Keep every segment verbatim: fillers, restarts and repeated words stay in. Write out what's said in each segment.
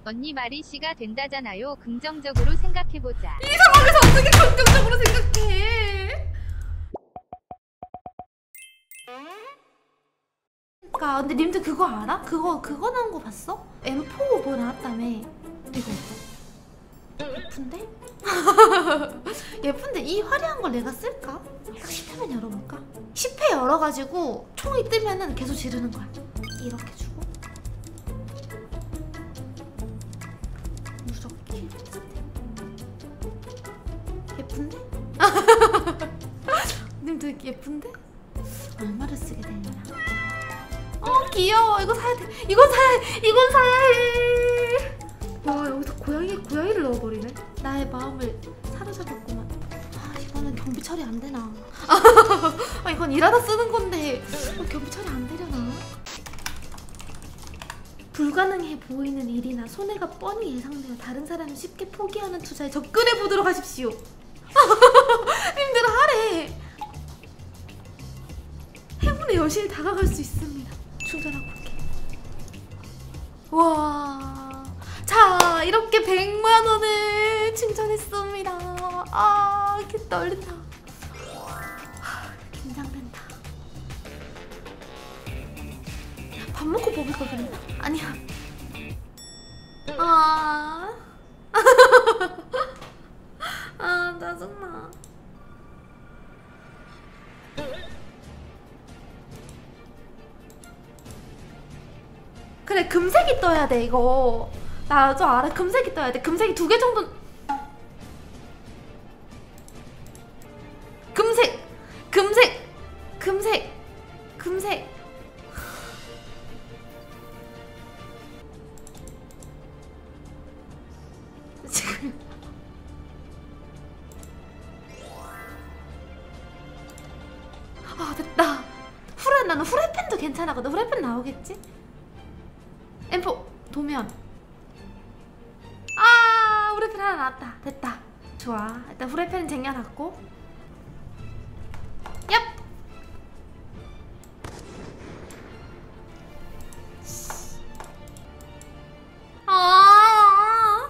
언니 말이 씨가 된다잖아요. 긍정적으로 생각해보자. 이 상황에서 어떻게 긍정적으로 생각해? 그니까 근데 님들 그거 알아? 그거 그거 나온 거 봤어? 엠 포 뭐 나왔다며. 이거 예쁜데? 예쁜데 이 화려한 걸 내가 쓸까? 십 회만 열어볼까? 십 회 열어가지고 총이 뜨면은 계속 지르는 거야. 이렇게 주고 무섭게 예쁜데? 님들 예쁜데? 얼마를 쓰게 되려나? 어 귀여워. 이거 사야 돼. 이건 사야 해. 이건 사야 해. 와 여기서 고양이 고양이를 넣어버리네. 나의 마음을 사로잡았구만. 아 이거는 경비 처리 안 되나? 아 이건 일하다 쓰는 건데 어, 경비 처리 안 되려나? 불가능해 보이는 일이나 손해가 뻔히 예상되어 다른 사람이 쉽게 포기하는 투자에 접근해 보도록 하십시오. 힘들어 하래. 행운의 여신이 다가갈 수 있습니다. 충전하고 올게. 와, 자 이렇게 백만 원을 충전했습니다. 아, 이렇게 떨린다. 하, 긴장된다. 밥 먹고 뽑을 걸 그랬나? 아니야. 아, 아 짜증나. 그래 금색이 떠야 돼 이거. 나 좀 알아. 금색이 떠야 돼. 금색이 두 개 정도. 금색 금색 금색 금색 지금 아 됐다. 후레 나는 후레팬도 괜찮아거든. 후레팬 나오겠지? 엠포 도면. 아 후레팬 하나 나왔다. 됐다. 좋아. 일단 후레팬은 쟁여놨고. 얍. 아,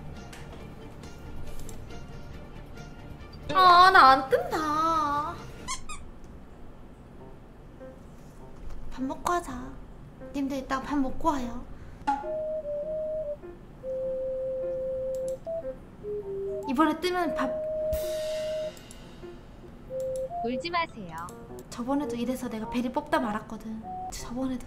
아, 나 안 뜬다. 밥 먹고 하자. 님들 이따 밥 먹고 와요. 이번에 뜨면 밥. 울지 마세요. 저번에도 이래서 내가 베리 뽑다 말았거든. 저번에도.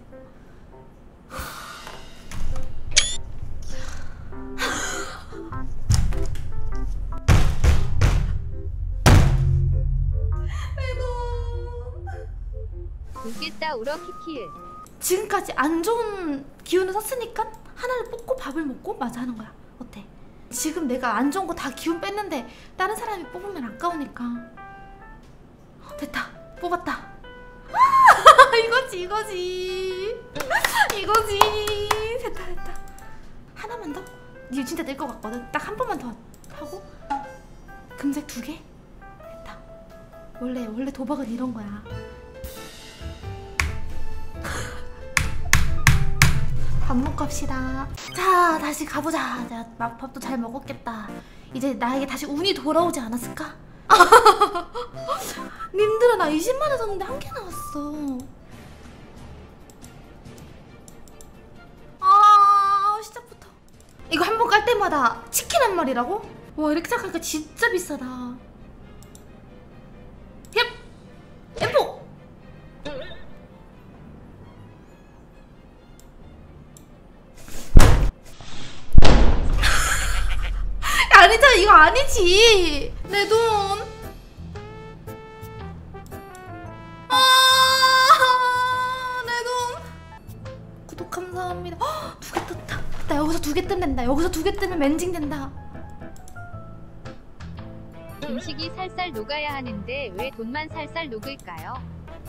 울겠다 울어 키키을. 지금까지 안 좋은 기운을 썼으니까 하나를 뽑고 밥을 먹고 맞아 하는 거야. 어때? 지금 내가 안 좋은 거 다 기운 뺐는데 다른 사람이 뽑으면 아까우니까. 어, 됐다. 뽑았다. 아, 이거지 이거지 이거지. 됐다 됐다. 하나만 더? 니 진짜 늘 것 같거든. 딱 한 번만 더 하고 금색 두 개? 됐다. 원래 원래 도박은 이런 거야. 밥 먹고 갑시다. 자 다시 가보자. 자, 밥도 잘 먹었겠다. 이제 나에게 다시 운이 돌아오지 않았을까? 님들아 나 이십만 원 줬는데 한 개 나왔어. 아 시작부터 이거 한 번 깔 때마다 치킨 한 마리라고? 와 이렇게 생각하니까 진짜 비싸다. 얍! 엠포! 아니잖아. 이거 아니지. 내 돈. 아, 내 돈. 구독 감사합니다. 두 개 떴다. 나 여기서 두 개 뜨면 된다. 여기서 두 개 뜨면 멘징 된다. 음식이 살살 녹아야 하는데 왜 돈만 살살 녹을까요?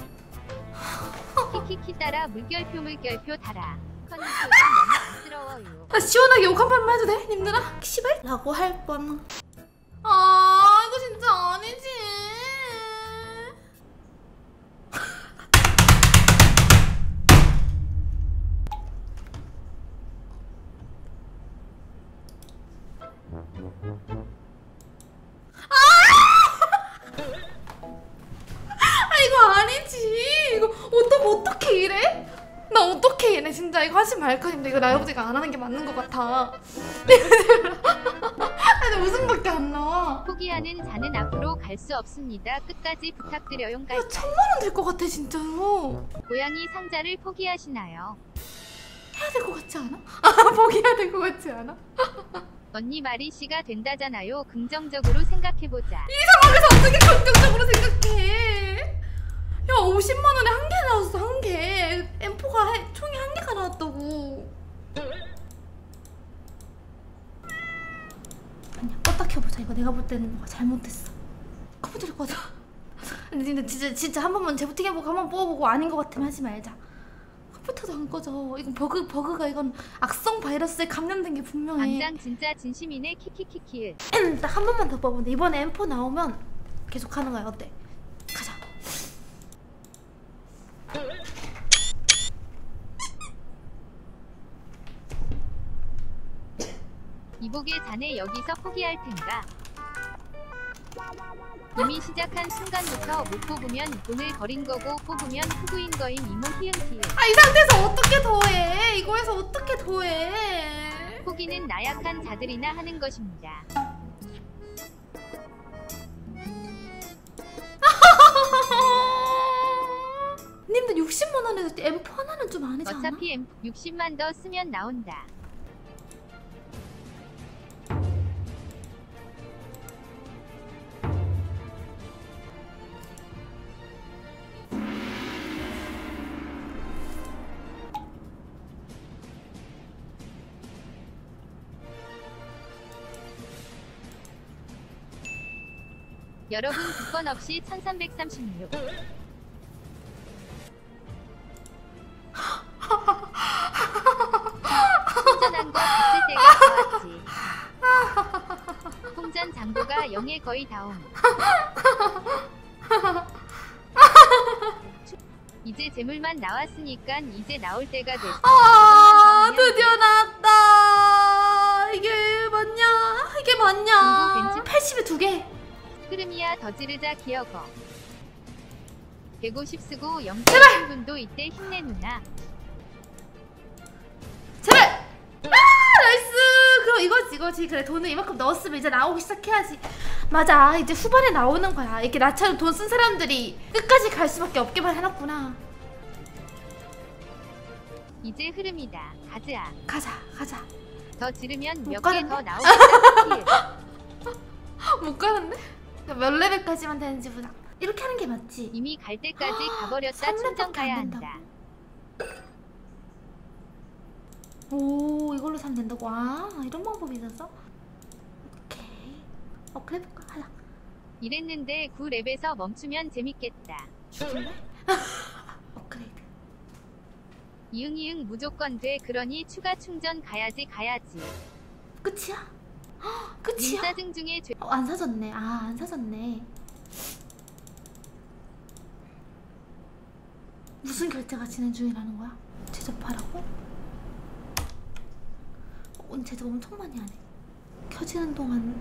키키키 따라 물결표 물결표 달아. 컨디션 너무 안쓰러워요. 아, 시원하게 욕 한 번만 해도 돼? 님들아? 시발? 라고 할 뻔. 아 이거 진짜 아니지. 아 이거 아니지. 이거 어떻게 어떻게 이래? 나 어떻게 이래 진짜. 이거 하지 말까. 근데 이거 나여보지가 안 하는 게 맞는 것 같아. 아니 웃음밖에 안 나와. 포기하는 자는 앞으로 갈 수 없습니다. 끝까지 부탁드려요. 야 깔 천만 원 될 것 같아 진짜로. 고양이 상자를 포기하시나요? 해야 될 것 같지 않아? 아 포기해야 될 것 같지 않아? 언니 말이 씨가 된다잖아요. 긍정적으로 생각해보자. 이 상황에서 어떻게 긍정적으로 생각해? 야 오십만 원에 한 개 나왔어. 한 개. 엠포가 해, 총이 한 개가 나왔다고. 아니야 껐다 켜보자. 이거 내가 볼 때는 뭐가 잘못됐어. 컴퓨터 를 꺼자. 근데 진짜 진짜 한 번만 재부팅해보고 한 번 뽑아보고 아닌 것 같으면 하지 말자. 컴퓨터도 안 꺼져. 이건 버그 버그가 이건 악성 바이러스에 감염된 게 분명해. 당장 진짜 진심이네. 키키키키. 딱 한 번만 더 뽑은데 이번에 엠포 나오면 계속 하는 거야. 어때? 가자. 이복의 자네 여기서 포기할 텐가? 이미 시작한 순간부터 못 뽑으면 돈을 버린 거고 뽑으면 후구인 거임. 이모 히응히응. 아 이 상태에서 어떻게 더해? 이거에서 어떻게 더해? 포기는 나약한 자들이나 하는 것입니다. 님들 육십만 원에 엠포 하나는 좀 아니지 않아? 어차피 엠 육십만 더 쓰면 나온다. 여러분 두건 없이 천삼백삼십육. 충전한 거 있을 때가 좋았지. 통전 장도가 영에 거의 다옴. 이제 재물만 나왔으니까 이제 나올 때가 됐어. 아 드디어 나왔다. 이게 맞냐? 이게 맞냐? 팔십에 두 개. 흐름이야 더 지르자 기어거. 백오십 쓰고 영점 분도 이때 힘내 누나. 제발! 아 나이스! 그럼 이거지 이거지. 그래 돈을 이만큼 넣었으면 이제 나오기 시작해야지. 맞아 이제 후반에 나오는 거야. 이렇게 나처럼 돈 쓴 사람들이 끝까지 갈 수밖에 없게만 해놨구나. 이제 흐름이다. 가자. 가자 가자. 더 지르면 몇 못 개 더 가는데? 나오겠다. 못 가는데? 몇 레벨까지만 되는지 보자. 이렇게 하는 게 맞지? 이미 갈 때까지 가버렸다. 삼 충전 렙밖에 안 가야 된다고. 한다. 오 이걸로 사면 된다고. 아 이런 방법이 있었어? 오케이. 어 그래 볼까? 하자. 이랬는데 구 렙에서 멈추면 재밌겠다. 죽을래? 업그레이드. 이응이응 무조건 돼. 그러니 추가 충전 가야지 가야지. 끝이야? 헉, 님 끝이야? 짜증 중에 죄. 어, 안 사졌네. 아 안 사졌네. 무슨 결제가 진행 중이라는 거야? 제접하라고? 오늘 제접 엄청 많이 하네. 켜지는 동안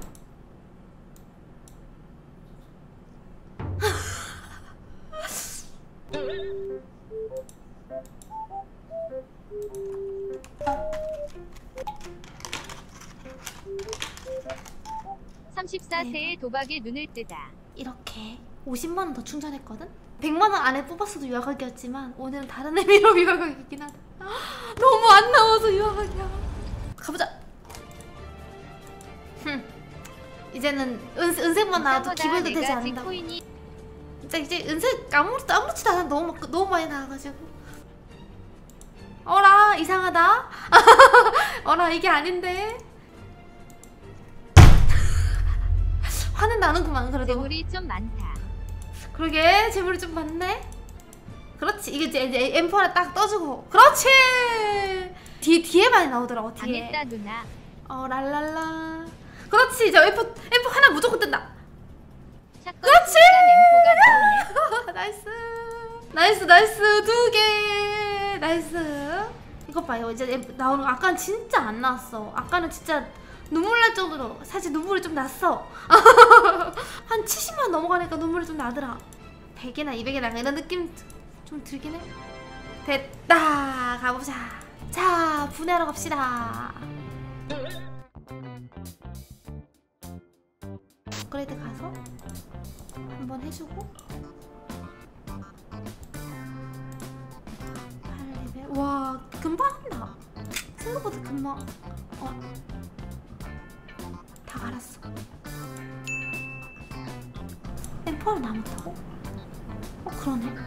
삼십사 세의 도박에 눈을 뜨다. 이렇게 오십만 원 더 충전했거든? 백만 원 안에 뽑았어도 유화각이었지만 오늘은 다른 의미로 유화각이긴 하다. 너무 안 나와서 유화각이야. 가보자. 흠. 이제는 은, 은색만 나와도 기별도 되지 않는다고. 코인이... 진짜 이제 은색 아무렇지도 아무렇지도 않아. 너무 막- 너무 많이 나와가지고. 어라 이상하다. 어라 이게 아닌데. 화는 나는구만 그래도. 재물이 좀 많다. 그러게 재물이 좀 많네. 그렇지 이게 이제, 이제 엠포 하나 딱 떠주고. 그렇지. 뒤 뒤에 많이 나오더라고 뒤에. 당했다 누나. 어 랄랄라. 그렇지 이제 엠포 엠포 하나 무조건 뜬다. 샷건 그렇지! 엠포가 나오네. 나이스 나이스 나이스 두 개. 나이스. 이것 봐요 이제 엠- 나오는 거. 아까는 진짜 안 나왔어. 아까는 진짜 눈물 날 정도로 사실 눈물이 좀 났어. 한 칠십만 넘어가니까 눈물이 좀 나더라. 백이나 이백이나 이런 느낌 좀 들긴 해. 됐다. 가보자. 자, 분해하러 갑시다. 업그레이드 가서 한번 해주고 팔 레벨. 와, 금방 한다. 생각보다 금방. 어, 다 갈았어. 엠퍼를 남았다고? 어, 그러네.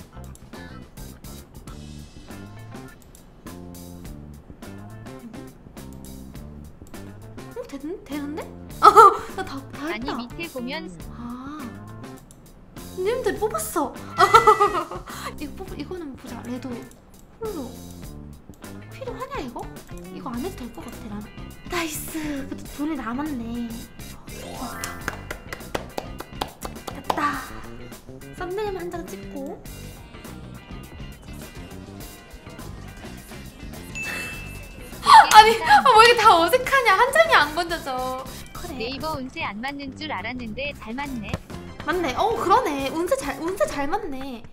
어, 되는, 되는데? 나 다, 다 했다. 아니 밑에 보면 아, 님들 뽑았어. 이거 뽑, 이거는 보자. 레도, 홀로 필요하냐 이거? 이거 안 해도 될 것 같아 난. 나이스. 그래도 돈이 남았네. 됐다. 썸네일 한 장 찍고. 아니, 아, 뭐 이게 다 어색하냐? 한 장이 안 건져져. 그래. 네이버 운세 안 맞는 줄 알았는데 잘 맞네. 맞네. 어, 그러네. 운세 잘 운세 잘 맞네.